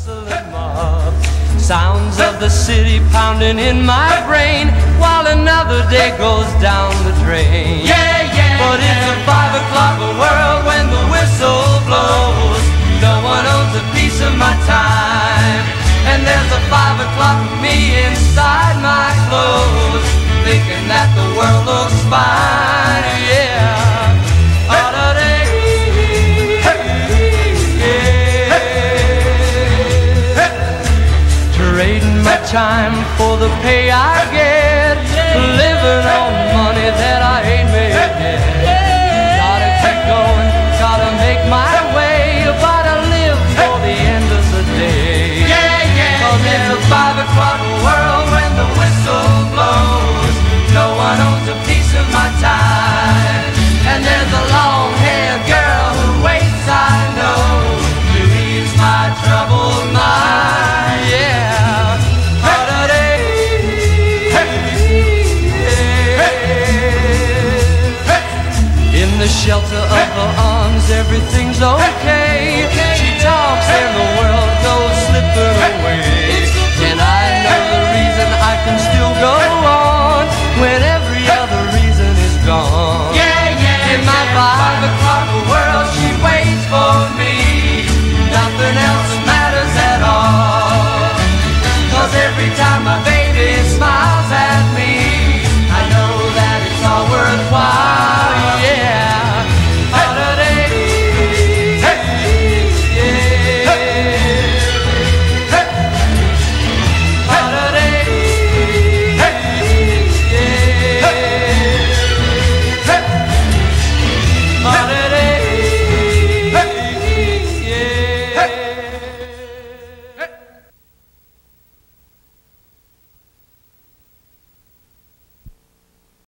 hustling mob. Sounds of the city pounding in my brain while another day goes down the drain. Yeah, yeah. But it's a 5 o'clock world when the whistle blows. No one owns a piece of my time, and there's a 5 o'clock with me inside my clothes, thinking that the world looks fine. Yeah. Trading my time for the pay I get, living on money that I ain't made yet. Gotta keep going, gotta make my way, gotta live for the end of the day. Cause it's a 5 o'clock world when the whistle blows. No one owns a piece of my time, and there's a long-haired girl who waits, I know, to ease my troubled mind. Yeah. In the shelter of her arms, everything's okay.